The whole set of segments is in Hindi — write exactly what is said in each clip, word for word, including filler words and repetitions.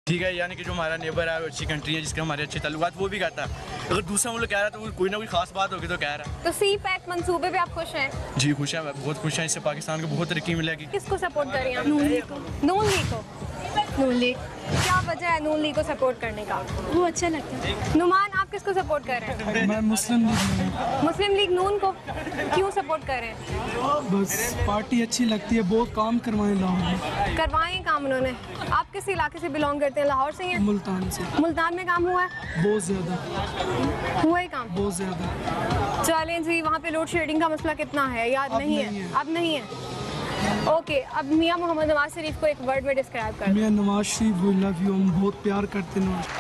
ठीक है, यानी कि जो हमारा नेबर है अच्छी कंट्री है जिसके हमारे अच्छे ताल्लुकात, वो भी कहता है। अगर दूसरा मुल्क कह रहा है तो कोई ना कोई खास बात होगी तो कह रहा है। तो सी पैक मंसूबे पे आप खुश हैं? जी खुश हैं, बहुत खुश हैं। इससे पाकिस्तान को बहुत तरक्की मिलेगी। किसको सपोर्ट कर रही हैं? नून लीग को। नून लीग को नून लीग क्या वजह है नून लीग को सपोर्ट करने का? वो अच्छा लगता है। नुमान, आप किसको सपोर्ट कर रहे हैं? मैं मुस्लिम लीग मुस्लिम लीग नून को क्यों सपोर्ट कर रहे हैं? बस पार्टी अच्छी लगती है, बहुत काम करवाएं लाहौर में। करवाएं काम उन्होंने। आप किस इलाके से बिलोंग करते हैं? लाहौर से ही हैं? मुल्तान से। मुल्तान में काम हुआ है? बहुत ज़्यादा हुआ है काम? बहुत ज़्यादा। चलें जी, वहाँ पे लोड शेडिंग का मसला कितना है याद अब नहीं, नहीं है, है। अब नहीं है। ओके, अब मियाँ मोहम्मद नवाज शरीफ को एक वर्ड में डिस्क्राइब कर। मियाँ Nawaz Sharif we love you, हम बहुत प्यार करते हैं नवाज।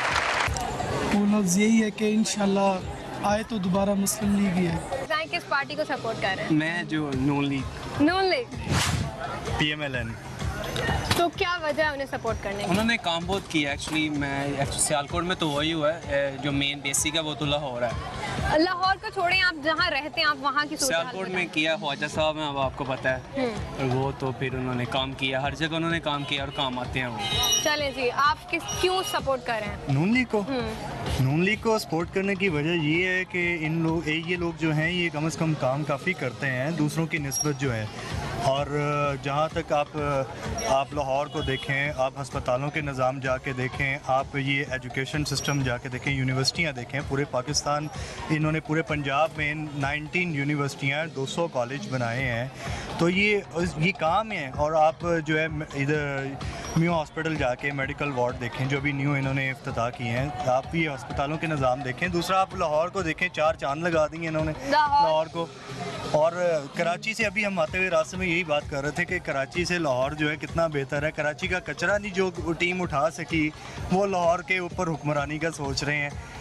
वो लफ्ज़ यही है कि इंशाल्लाह आए तो दोबारा मुस्लिम लीग ही है। किस पार्टी को सपोर्ट कर रहे हैं? मैं जो Noon League. Noon League. P M L N. तो क्या वजह है उन्हें सपोर्ट करने की? उन्होंने काम बहुत किया एक्चुअली। मैं एक्चुअली सियालकोट में तो वही हुआ है, जो मेन बेसिक है वो तो लाहौर है। लाहौर को छोड़ें, आप जहाँ रहते हैं आप वहाँ की सूरत हाल सियालकोट बताएं। में किया ख्वाजा साहब में, अब आपको पता है। और वो तो फिर उन्होंने काम किया, हर जगह उन्होंने काम किया और काम आते हैं वो। चलें जी, आप किस क्यों सपोर्ट कर रहे हैं? नून लीग को नून लीग को सपोर्ट करने की वजह ये है कि इन लोग ये लोग जो हैं ये कम से कम काम काफ़ी करते हैं दूसरों की निस्बत जो है। और जहाँ तक आप आप लाहौर को देखें, आप अस्पतालों के निज़ाम जाके देखें, आप ये एजुकेशन सिस्टम जाके देखें, यूनिवर्सिटियाँ देखें, पूरे पाकिस्तान, इन्होंने पूरे पंजाब में नाइनटीन यूनिवर्सिटियाँ, दो सौ कॉलेज बनाए हैं। तो ये ये काम है। और आप जो है इधर म्यू हॉस्पिटल जाके मेडिकल वार्ड देखें जो भी न्यू इन्होंने इफ्तिताह किए हैं, आप भी अस्पतालों के निज़ाम देखें। दूसरा आप लाहौर को देखें, चार चांद लगा दिए इन्होंने लाहौर को। और कराची से अभी हम आते हुए रास्ते में यही बात कर रहे थे कि कराची से लाहौर जो है कितना बेहतर है। कराची का कचरा नहीं जो टीम उठा सकी, वो लाहौर के ऊपर हुक्मरानी का सोच रहे हैं।